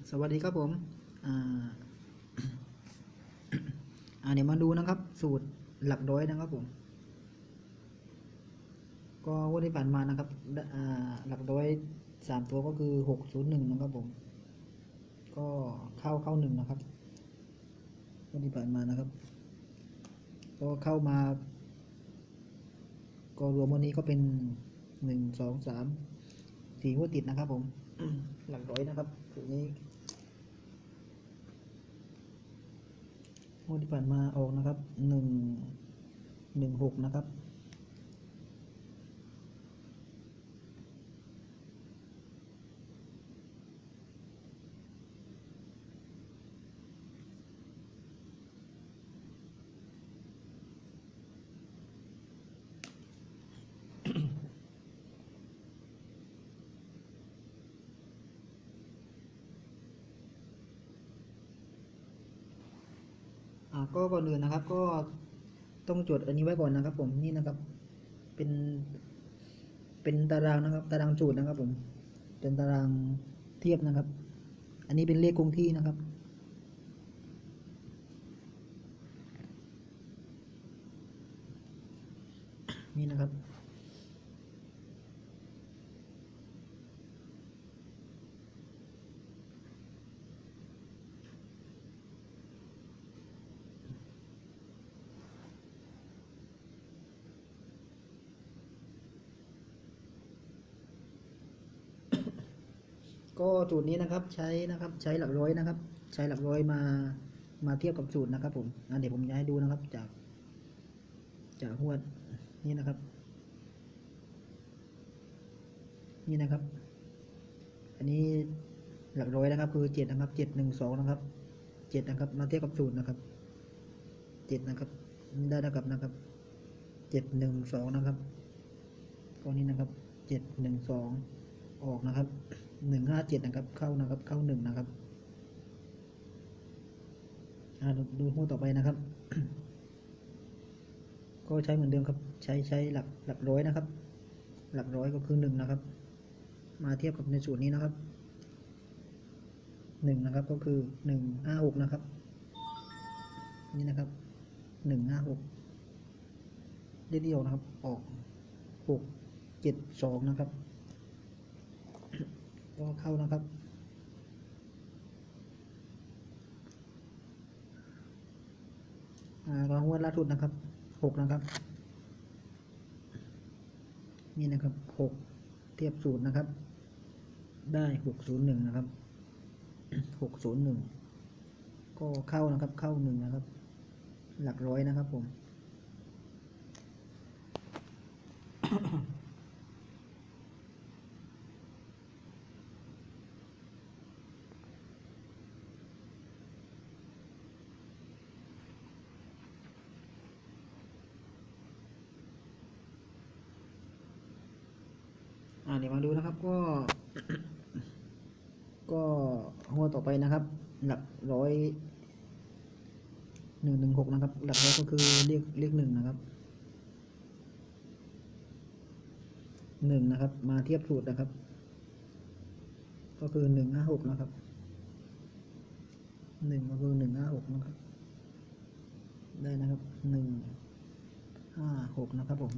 สวัสดีครับผมอ่าเดี๋ยวมาดูนะครับสูตรหลักร้อยนะครับผมก็วันที่ผ่านมานะครับหลักร้อย3 ตัวก็คือ601นะครับผมก็เข้า1นะครับวันที่ผ่านมานะครับก็เข้ามาก็รวมวันนี้ก็เป็น1 2 3 4หัวติดนะครับผมหลักร้อยนะครับสูตรนี้วันที่ผ่านมาออกนะครับ1 1 6นะครับก็ก่อนอื่นนะครับก็ต้องจดอันนี้ไว้ก่อนนะครับผมนี่นะครับเป็นเป็นตารางนะครับตารางสูตรนะครับผมเป็นตารางเทียบนะครับอันนี้เป็นเลขคงที่นะครับนี่นะครับก็สูตรนี้นะครับใช้หลักร้อยนะครับใช้หลักร้อยมาเทียบกับสูตรนะครับผมเดี๋ยวผมจะให้ดูนะครับจากหวดนี่นะครับนี่นะครับอันนี้หลักร้อยนะครับคือ7นะครับ7 1 2นะครับ7นะครับมาเทียบกับสูตรนะครับ7นะครับได้เท่ากับนะครับ7 1 2นะครับก็นี้นะครับ7 1 2ออกนะครับ1 5 7นะครับเข้านะครับเข้า1นะครับดูหัวต่อไปนะครับ ก็ใช้เหมือนเดิมครับใช้หลักร้อยนะครับหลักร้อยก็คือ1นะครับมาเทียบกับในสูตรนี้นะครับ1นะครับก็คือ1 5 6นะครับนี่นะครับ1 5 6เลขที่ออกนะครับออก6 7 2นะครับก็เข้านะครับรางวัลล่าสุดนะครับ6นะครับนี่นะครับ6เทียบสูตรนะครับได้601นะครับ601ก็เข้านะครับเข้า1นะครับหลักร้อยนะครับผมเดี๋ยวมาดูนะครับก็หัวต่อไปนะครับหลักร้อย1 1 6นะครับหลักร้อยก็คือเลข1นะครับ1นะครับมาเทียบสูตรนะครับก็คือ1 5 6นะครับ1ก็คือ1 5 6นะครับได้นะครับ1 5 6นะครับผม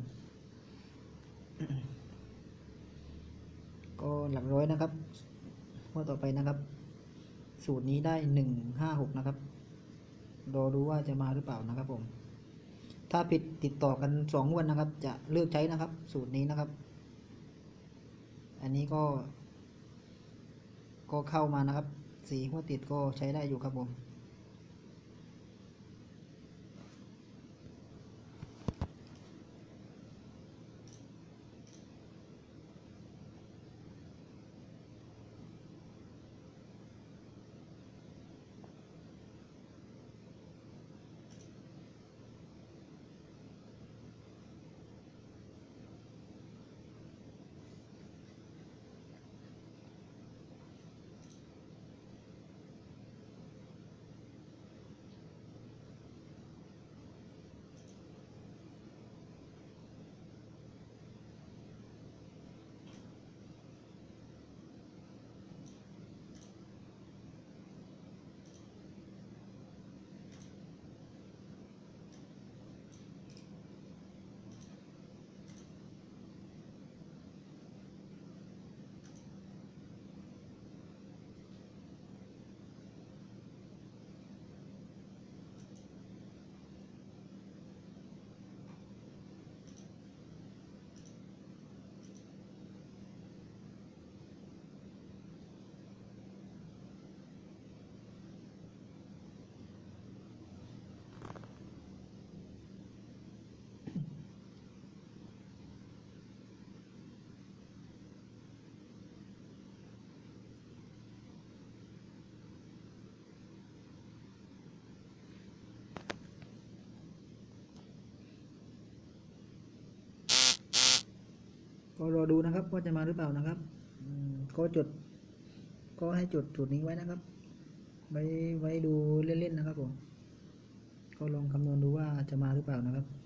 ก็หลักร้อยนะครับหัวต่อไปนะครับสูตรนี้ได้1 5 6นะครับรอดูว่าจะมาหรือเปล่านะครับผมถ้าผิดติดต่อกัน2 วันนะครับจะเลิกใช้นะครับสูตรนี้นะครับอันนี้ก็เข้ามานะครับ4 หัวติดก็ใช้ได้อยู่ครับผมก็รอดูนะครับว่าจะมาหรือเปล่านะครับก็ก็ให้จดสูตรนี้ไว้นะครับไว้ดูเล่นๆนะครับผมก็ลองคำนวณดูว่าจะมาหรือเปล่านะครับ